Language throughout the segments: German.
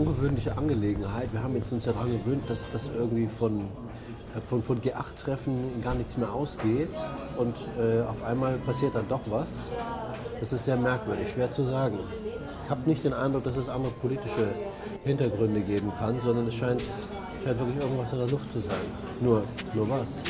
ungewöhnliche Angelegenheit. Wir haben jetzt uns ja daran gewöhnt, dass das irgendwie von G8-Treffen gar nichts mehr ausgeht und auf einmal passiert dann doch was. Das ist sehr merkwürdig, schwer zu sagen. Ich habe nicht den Eindruck, dass es andere politische Hintergründe geben kann, sondern es scheint wirklich irgendwas in der Luft zu sein. Nur was?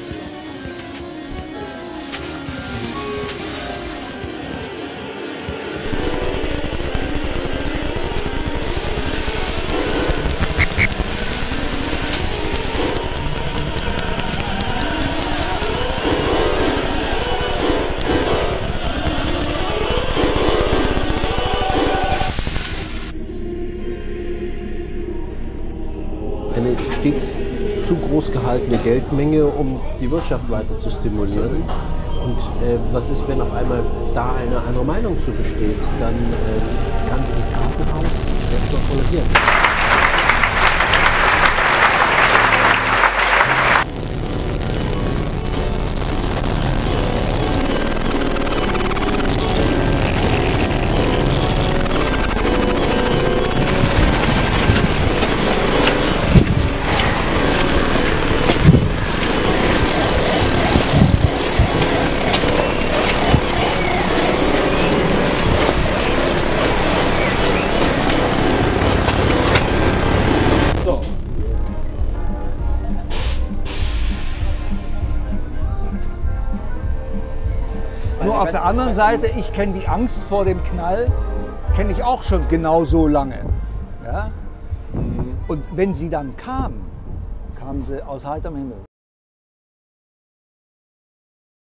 Eine stets zu groß gehaltene Geldmenge, um die Wirtschaft weiter zu stimulieren. Und was ist, wenn auf einmal da eine andere Meinung zu besteht? Dann kann dieses Krankenhaus erstmal kollabieren. Nur auf der anderen Seite, ich kenne die Angst vor dem Knall, kenne ich auch schon genauso lange. Ja? Und wenn sie dann kam, kam sie aus heiterem Himmel.